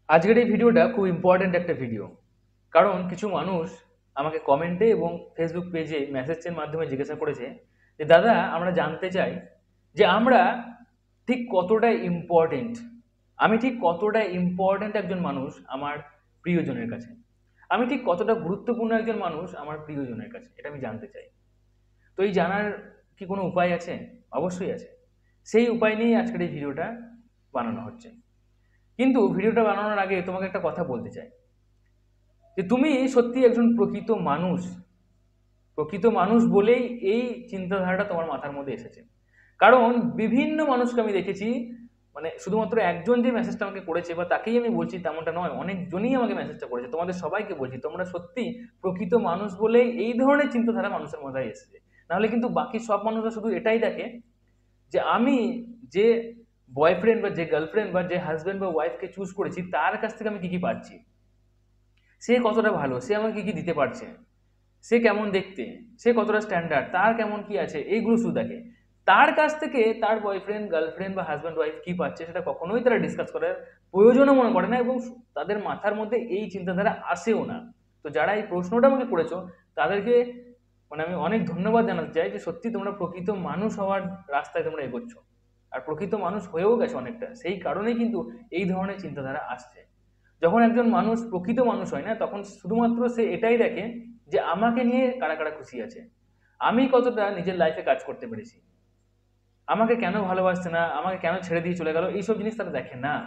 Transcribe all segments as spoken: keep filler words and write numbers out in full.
আজকের এই ভিডিওটা খুব ইম্পর্ট্যান্ট একটা ভিডিও। কারণ কিছু মানুষ আমাকে কমেন্টে এবং ফেসবুক পেজে মেসেজের মাধ্যমে জিজ্ঞাসা করেছে যে, "দাদা আমরা জানতে চাই যে আমরা ঠিক কতটা ইম্পর্টেন্ট? আমি ঠিক কতটা ইম্পর্টেন্ট একজন মানুষ আমার প্রিয়জনের কাছে? আমি ঠিক কতটা গুরুত্বপূর্ণ একজন মানুষ আমার প্রিয়জনের কাছে? এটা আমি জানতে চাই।" তো এই জানার কি কোনো উপায় আছে? অবশ্যই আছে। সেই উপায় নিয়েই আজকের এই ভিডিওটা বানানো হচ্ছে। কিন্তু ভিডিওটা বানানোর আগে তোমাকে একটা কথা বলতে চাই যে তুমি সত্যি একজন প্রকৃত মানুষ। প্রকৃত মানুষ বলেই এই চিন্তাধারাটা তোমার মাথার মধ্যে এসেছে। কারণ বিভিন্ন মানুষকে আমি দেখেছি, মানে শুধুমাত্র একজন যে মেসেজটা আমাকে করেছে বা তাকেই আমি বলছি তেমনটা নয়, অনেকজনই আমাকে মেসেজটা করেছে। তোমাদের সবাইকে বলছি তোমরা সত্যি প্রকৃত মানুষ বলেই এই ধরনের চিন্তাধারা মানুষের মধ্যে এসেছে। নাহলে কিন্তু বাকি সব মানুষরা শুধু এটাই দেখে যে আমি যে বয়ফ্রেন্ড বা যে গার্লফ্রেন্ড বা যে হাজব্যান্ড বা ওয়াইফকে চুজ করেছি তার কাছ থেকে আমি কি কি পাচ্ছি, সে কতটা ভালো, সে আমাকে কি কি দিতে পারছে, সে কেমন দেখতে, সে কতটা স্ট্যান্ডার্ড, তার কেমন কি আছে, এইগুলো শুধু দেখে। তার কাছ থেকে তার বয়ফ্রেন্ড গার্লফ্রেন্ড বা হাজব্যান্ড ওয়াইফ কি পাচ্ছে সেটা কখনোই তারা ডিসকাস করার প্রয়োজনও মনে করে না, এবং তাদের মাথার মধ্যে এই চিন্তাধারা আসেও না। তো যারা এই প্রশ্নটা আমাকে করেছো তাদেরকে মানে আমি অনেক ধন্যবাদ জানাতে চাই যে সত্যি তোমরা প্রকৃত মানুষ হওয়ার রাস্তায় তোমরা এগোচ্ছ, আর প্রকৃত মানুষ হয়েও গেছে অনেকটা। সেই কারণেই কিন্তু এই ধরনের চিন্তাধারা আসছে। যখন একজন মানুষ প্রকৃত মানুষ হয় না, তখন শুধুমাত্র সে এটাই দেখে যে আমাকে নিয়ে কারা কারা খুশি আছে, আমি কতটা নিজের লাইফে কাজ করতে পেরেছি, আমাকে কেন ভালোবাসছে না, আমাকে কেন ছেড়ে দিয়ে চলে গেল, এইসব জিনিস তারা দেখে না।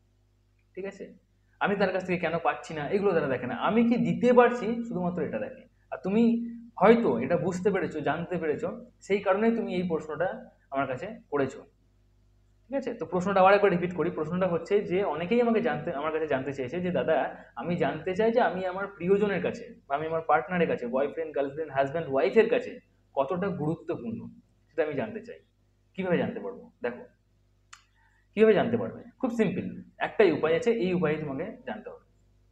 ঠিক আছে, আমি তার কাছ থেকে কেন পাচ্ছি না এগুলো তারা দেখে না, আমি কি দিতে পারছি শুধুমাত্র এটা দেখে। আর তুমি হয়তো এটা বুঝতে পেরেছো, জানতে পেরেছো, সেই কারণেই তুমি এই প্রশ্নটা আমার কাছে করেছো। ঠিক আছে, তো প্রশ্নটা আবার একবার রিপিট করি। প্রশ্নটা হচ্ছে যে অনেকেই আমাকে জানতে আমার কাছে জানতে চেয়েছে যে দাদা আমি জানতে চাই যে আমি আমার প্রিয়জনের কাছে বা আমি আমার পার্টনারের কাছে, বয়ফ্রেন্ড গার্লফ্রেন্ড হাজব্যান্ড ওয়াইফের কাছে কতটা গুরুত্বপূর্ণ, সেটা আমি জানতে চাই। কিভাবে জানতে পারবো? দেখো, কিভাবে জানতে পারবে? খুব সিম্পল, একটাই উপায় আছে, এই উপায়ে তোমাকে জানতে হবে।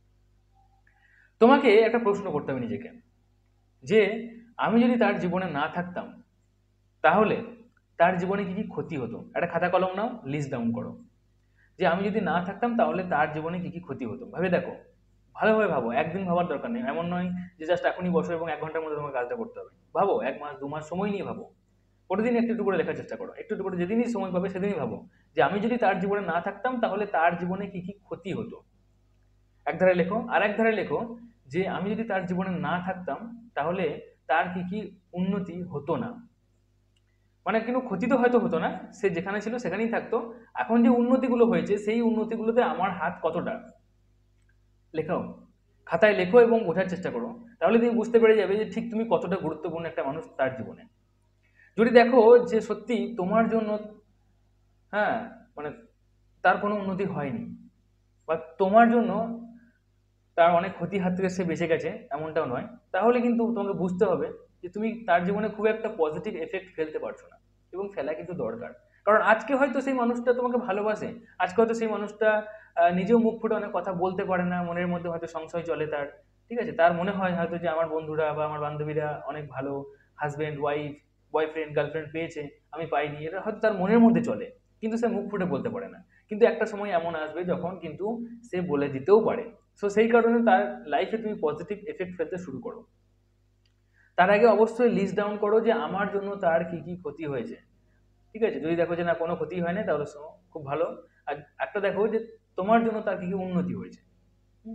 তোমাকে একটা প্রশ্ন করতে হবে নিজেকে যে আমি যদি তার জীবনে না থাকতাম তাহলে তার জীবনে কি কি ক্ষতি হতো। একটা খাতা কলম নাও, লিস্ট ডাউন করো যে আমি যদি না থাকতাম তাহলে তার জীবনে কি কি ক্ষতি হতো। ভাবে দেখো, ভালোভাবে ভাবো, একদিন ভাবার দরকার নেই, এমন নয় যে জাস্ট এখনই বসো এবং এক ঘন্টার মধ্যে তোমার কাজটা করতে হবে। ভাবো, এক মাস দু মাস সময় নিয়ে ভাবো, প্রতিদিন একটু একটু করে লেখার চেষ্টা করো, একটু একটু করে যেদিনই সময় পাবে সেদিনই ভাবো যে আমি যদি তার জীবনে না থাকতাম তাহলে তার জীবনে কি কি ক্ষতি হতো। এক ধারে লেখো, আর এক ধারে লেখো যে আমি যদি তার জীবনে না থাকতাম তাহলে তার কি কি উন্নতি হতো না। মানে কিন্তু ক্ষতি তো হয়তো হতো না, সে যেখানে ছিল সেখানেই থাকতো। এখন যে উন্নতিগুলো হয়েছে সেই উন্নতিগুলোতে আমার হাত কতটা, লেখাও, খাতায় লেখো এবং বোঝার চেষ্টা করো। তাহলে তুমি বুঝতে পেরে যাবে যে ঠিক তুমি কতটা গুরুত্বপূর্ণ একটা মানুষ তার জীবনে। যদি দেখো যে সত্যি তোমার জন্য, হ্যাঁ, মানে তার কোনো উন্নতি হয়নি বা তোমার জন্য তার অনেক ক্ষতির হাত থেকে সে বেঁচে গেছে, এমনটাও নয়, তাহলে কিন্তু তোমাকে বুঝতে হবে যে তুমি তার জীবনে খুব একটা পজিটিভ এফেক্ট ফেলতে পারছো না, এবং ফেলা কিন্তু দরকার। কারণ আজকে হয়তো সেই মানুষটা তোমাকে ভালোবাসে, আজকে হয়তো সেই মানুষটা আহ, নিজেও মুখ ফুটে অনেক কথা বলতে পারে না, মনের মধ্যে হয়তো সংশয় চলে তার। ঠিক আছে, তার মনে হয় হয়তো যে আমার বন্ধুরা বা আমার বান্ধবীরা অনেক ভালো হাজবেন্ড ওয়াইফ বয়ফ্রেন্ড গার্লফ্রেন্ড পেয়েছে, আমি পাইনি, এটা হয়তো তার মনের মধ্যে চলে, কিন্তু সে মুখ ফুটে বলতে পারে না। কিন্তু একটা সময় এমন আসবে যখন কিন্তু সে বলে দিতেও পারে। সো সেই কারণে তার লাইফে তুমি পজিটিভ এফেক্ট ফেলতে শুরু করো। তার আগে অবশ্যই লিস্ট ডাউন করো যে আমার জন্য তার কি কি ক্ষতি হয়েছে। ঠিক আছে, যদি দেখো যে না কোনো ক্ষতি হয় না তাহলে শোনো, খুব ভালো। আর একটা দেখো যে তোমার জন্য তার কি কি উন্নতি হয়েছে। হুম,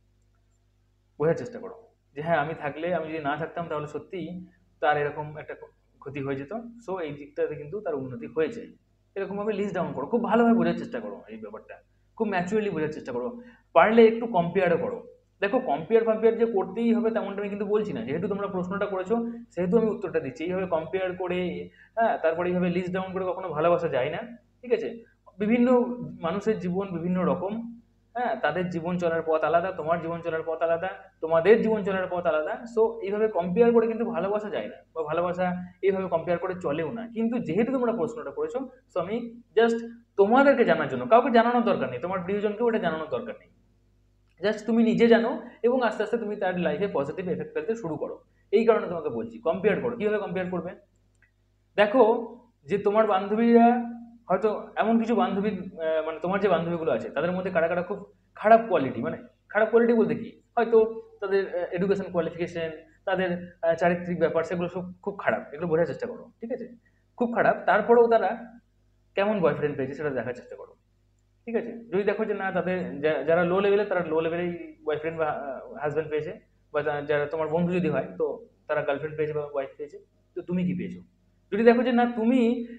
বোঝার চেষ্টা করো যে হ্যাঁ আমি থাকলে, আমি যদি না থাকতাম তাহলে সত্যিই তার এরকম একটা ক্ষতি হয়ে যেত। সো এই দিকটাতে কিন্তু তার উন্নতি হয়েছে। এরকম ভাবে লিস্ট ডাউন করো, খুব ভালোভাবে বোঝার চেষ্টা করো এই ব্যাপারটা, খুব ম্যাচুয়ালি বোঝার চেষ্টা করো। পারলে একটু কম্পেয়ারও করো। দেখো, কম্পেয়ার ফাম্পেয়ার যে করতেই হবে তেমনটা আমি কিন্তু বলছি না, যেহেতু তোমরা প্রশ্নটা করেছো সেহেতু আমি উত্তরটা দিচ্ছি। এইভাবে কম্পেয়ার করে, হ্যাঁ, তারপরে এইভাবে লিস্ট ডাউন করে কখনো ভালোবাসা যায় না। ঠিক আছে, বিভিন্ন মানুষের জীবন বিভিন্ন রকম, হ্যাঁ, তাদের জীবন চলার পথ আলাদা, তোমার জীবন চলার পথ আলাদা, তোমাদের জীবন চলার পথ আলাদা। সো এইভাবে কম্পেয়ার করে কিন্তু ভালোবাসা যায় না, বা ভালোবাসা এইভাবে কম্পেয়ার করে চলেও না। কিন্তু যেহেতু তোমরা প্রশ্নটা করেছো, সো আমি জাস্ট তোমাদেরকে জানার জন্য, কাউকে জানানোর দরকার নেই, তোমার প্রিয়জনকেও এটা জানানোর দরকার নেই, জাস্ট তুমি নিজে জানো এবং আস্তে আস্তে তুমি তার লাইফে পজিটিভ এফেক্ট ফেলতে শুরু করো। এই কারণে তোমাকে বলছি কম্পেয়ার করো। কিভাবে কম্পেয়ার করবে? দেখো যে তোমার বান্ধবীরা হয়তো, এমন কিছু বান্ধবীর আহ, মানে তোমার যে বান্ধবীগুলো আছে তাদের মধ্যে কারা কারা খুব খারাপ কোয়ালিটি, মানে খারাপ কোয়ালিটি বলতে কি, হয়তো তাদের এডুকেশন কোয়ালিফিকেশন, তাদের আহ, চারিত্রিক ব্যাপার, সেগুলো সব খুব খারাপ, এগুলো বোঝার চেষ্টা করো, ঠিক আছে? খুব খারাপ, তারপরেও তারা কেমন বয়ফ্রেন্ড পেয়েছে সেটা দেখার চেষ্টা করো, ঠিক আছে? যদি দেখো যে না, তাদের যা- যারা লো লেভেলে, তারা লো লেভেলেই বয়ফ্রেন্ড বা হাজব্যান্ড পেয়েছে, বা যা- যারা তোমার বন্ধু যদি হয়, তো তারা গার্লফ্রেন্ড পেয়েছে বা ওয়াইফ পেয়েছে, তো তুমি কি পেয়েছো? যদি দেখো যে না, তুমি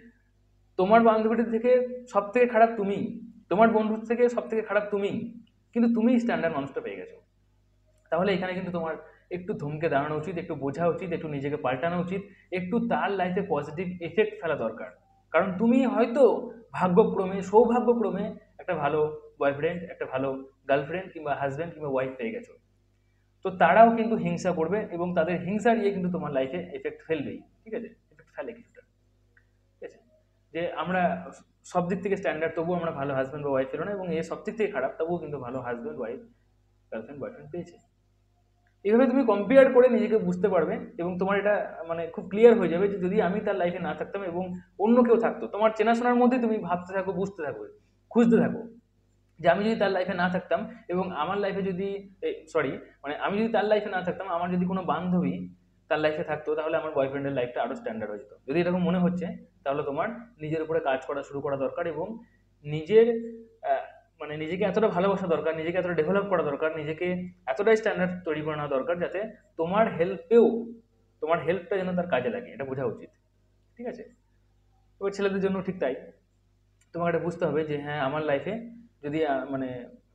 তোমার বান্ধবীদের থেকে সব থেকে খারাপ তুমি, তোমার বন্ধুর থেকে সব থেকে খারাপ তুমি, কিন্তু তুমি স্ট্যান্ডার্ড মানুষটা পেয়ে গেছো, তাহলে এখানে কিন্তু তোমার একটু থমকে দাঁড়ানো উচিত, একটু বোঝা উচিত, একটু নিজেকে পাল্টানো উচিত, একটু তার লাইফে পজিটিভ এফেক্ট ফেলা দরকার। কারণ তুমি হয়তো ভাগ্যক্রমে, সৌভাগ্যক্রমে একটা ভালো বয়ফ্রেন্ড, একটা ভালো গার্লফ্রেন্ড কিংবা হাজব্যান্ড কিংবা ওয়াইফ পেয়ে গেছো, তো তারাও কিন্তু হিংসা করবে এবং তাদের হিংসা নিয়ে কিন্তু তোমার লাইফে এফেক্ট ফেলবেই, ঠিক আছে? এফেক্ট ফেলে কিছুটা, ঠিক আছে? যে আমরা সব দিক থেকে স্ট্যান্ডার্ড, তবুও আমরা ভালো হাজব্যান্ড বা ওয়াইফ পেলো না, এবং এ সব দিক থেকে খারাপ, তবুও কিন্তু ভালো হাজব্যান্ড ওয়াইফ গার্লফ্রেন্ড বয়ফ্রেন্ড পেয়েছে। এইভাবে তুমি কম্পেয়ার করে নিজেকে বুঝতে পারবে, এবং তোমার এটা মানে খুব ক্লিয়ার হয়ে যাবে যে যদি আমি তার লাইফে না থাকতাম এবং অন্য কেউ থাকতো, তোমার চেনাশোনার মধ্যে তুমি ভাবতে থাকো, বুঝতে থাকো, খুঁজতে থাকো যে আমি যদি তার লাইফে না থাকতাম এবং আমার লাইফে যদি, সরি, মানে আমি যদি তার লাইফে না থাকতাম, আমার যদি কোনো বান্ধবী তার লাইফে থাকতো, তাহলে আমার বয়ফ্রেন্ডের লাইফটা আরো স্ট্যান্ডার্ড হয়ে যেত। যদি এরকম মনে হচ্ছে, তাহলে তোমার নিজের উপরে কাজ করা শুরু করা দরকার, এবং নিজের আহ, মানে নিজেকে এতটা ভালোবাসা দরকার, নিজেকে এতটা ডেভেলপ করা দরকার, নিজেকে এতটাই স্ট্যান্ডার্ড তৈরি করে নেওয়া দরকার, যাতে তোমার হেল্পেও, তোমার হেল্পটা যেন তার কাজে লাগে, এটা বোঝা উচিত, ঠিক আছে? এবার ছেলেদের জন্য ঠিক তাই, তোমাকে এটা বুঝতে হবে যে হ্যাঁ, আমার লাইফে যদি আহ, মানে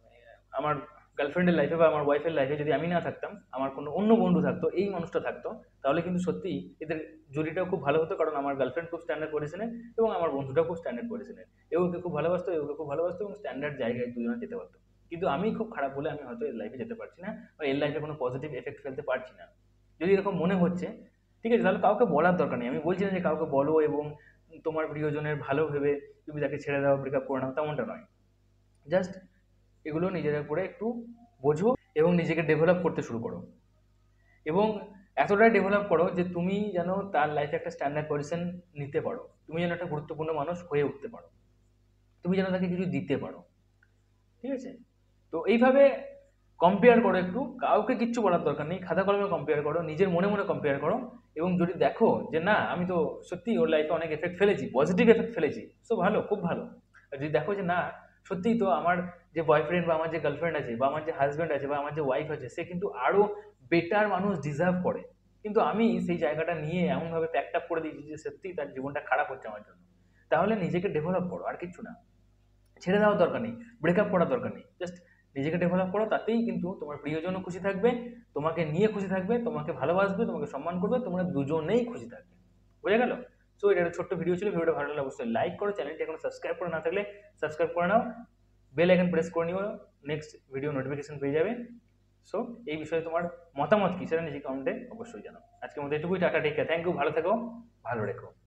আমার গার্লফ্রেন্ডের লাইফে বা আমার ওয়াইফের লাইফে যদি আমি না থাকতাম, আমার কোনো অন্য বন্ধু থাকতো, এই মানুষটা থাকতো, তাহলে কিন্তু সত্যি এদের জুড়িটাও খুব ভালো হতো, কারণ আমার গার্লফ্রেন্ড খুব স্ট্যান্ডার্ড পজিশনের এবং আমার বন্ধুটাও খুব স্ট্যান্ডার্ড পজিশনের, এও ওকে খুব ভালোবাসতো, এও ওকে খুব ভালোবাসতো, এবং স্ট্যান্ডার্ড জায়গায় দুজনে যেতে পারতো। কিন্তু আমি খুব খারাপ বলে আমি হয়তো এর লাইফে যেতে পারছি না, বা এর লাইফে কোনো পজিটিভ এফেক্ট ফেলতে পারছি না। যদি এরকম মনে হচ্ছে, ঠিক আছে, তাহলে কাউকে বলার দরকার নেই, আমি বলছি না যে কাউকে বলো এবং তোমার প্রিয়জনের ভালো ভেবে তুমি তাকে ছেড়ে দাও, ব্রেকআপ করে নাও, তেমনটা নয়। জাস্ট এগুলো নিজের উপরে একটু বোঝো এবং নিজেকে ডেভেলপ করতে শুরু করো, এবং এতটাই ডেভেলপ করো যে তুমি যেন তার লাইফে একটা স্ট্যান্ডার্ড পজিশন নিতে পারো, তুমি যেন একটা গুরুত্বপূর্ণ মানুষ হয়ে উঠতে পারো, তুমি যেন তাকে কিছু দিতে পারো, ঠিক আছে? তো এইভাবে কম্পেয়ার করো, একটু কাউকে কিচ্ছু বলার দরকার নেই, খাতা কলমে কম্পেয়ার করো, নিজের মনে মনে কম্পেয়ার করো, এবং যদি দেখো যে না, আমি তো সত্যি ওর লাইফে অনেক এফেক্ট ফেলেছি, পজিটিভ এফেক্ট ফেলেছি, সো ভালো, খুব ভালো। আর যদি দেখো যে না, সত্যিই তো আমার যে বয়ফ্রেন্ড বা আমার যে গার্লফ্রেন্ড আছে বা আমার যে হাজব্যান্ড আছে বা আমার যে ওয়াইফ আছে, সে কিন্তু আরো বেটার মানুষ ডিজার্ভ করে, কিন্তু আমি সেই জায়গাটা নিয়ে এমনভাবে প্যাকড আপ করে দিয়েছি যে সত্যিই তার জীবনটা খারাপ হচ্ছে আমার জন্য, তাহলে নিজেকে ডেভেলপ করো, আর কিচ্ছু না। ছেড়ে দেওয়ার দরকার নেই, ব্রেকআপ করার দরকার নেই, জাস্ট নিজেকে ডেভেলপ করো, তাতেই কিন্তু তোমার প্রিয়জনও খুশি থাকবে, তোমাকে নিয়ে খুশি থাকবে, তোমাকে ভালোবাসবে, তোমাকে সম্মান করবে, তোমরা দুজনেই খুশি থাকবে। বোঝা গেল? সো এটা একটা ছোট্ট ভিডিও ছিল, ভিডিওটা ভালো লাগলে অবশ্যই লাইক করো, চ্যানেলটি এখনো সাবস্ক্রাইব করে না থাকলে সাবস্ক্রাইব করে নাও, বেল আইকন প্রেস করে নিও, নেক্সট ভিডিও নোটিফিকেশন পেয়ে যাবে। সো এই বিষয়ে তোমার মতামত কি সেটা নিজে কমেন্টে অবশ্যই জানাও। আজকের মধ্যে এটুকুই, tata, take care, thank you, ভালো থেকো, ভালো রেখো।